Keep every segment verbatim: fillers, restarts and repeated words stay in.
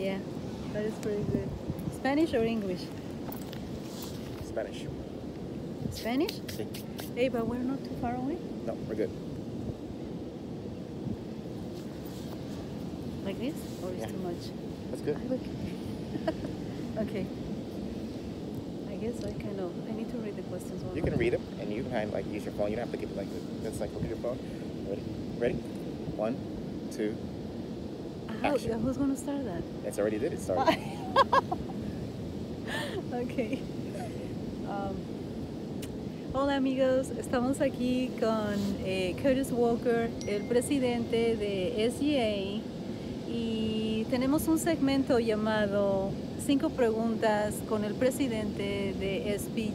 Yeah, that is pretty good. Spanish or English? Spanish. Spanish? Sí. Hey, but we're not too far away. No, we're good. Like this? Or is Yeah. too much? That's good. I look. Okay. I guess I kind of. I need to read the questions. One You can read them, and you can kind of like use your phone. You don't have to keep it like this. That's like look at your phone. Ready? Ready? One, two. How, Action. who's gonna start that? It's already did. It started. Okay. Um, hola amigos, estamos aquí con eh, Curtis Walker, el presidente de S G A, y tenemos un segmento llamado Cinco preguntas con el presidente de S P.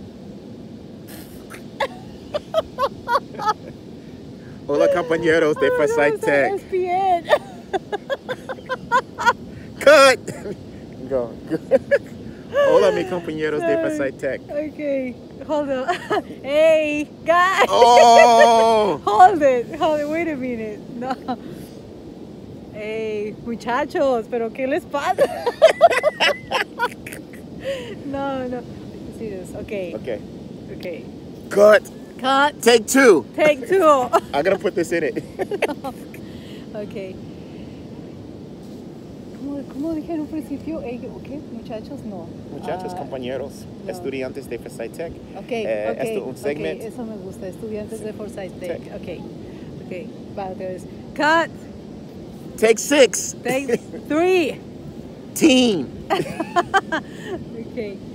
Hola compañeros de Foresight Tech. S P N. Cut. Go. Hola mis compañeros de Foresight Tech. Okay, hold on. Hey, guys. Oh. Hold it, hold it, wait a minute. No. Hey, muchachos, pero ¿qué les pasa? No, no. Serious. Okay. Okay. Okay. Cut. Cut. Take two. Take two. I'm gonna put this in it. Okay. ¿Cómo, cómo dije en un principio? Hey, ¿qué? Muchachos, no. Muchachos, Ah, compañeros, no. estudiantes de Foresight Tech. Okay, Eh, okay, esto un segment. okay, eso me gusta. Estudiantes de Foresight Tech. Tech. Okay. Okay. Va, otra vez. Cut. Take six. Take three. Team. Okay.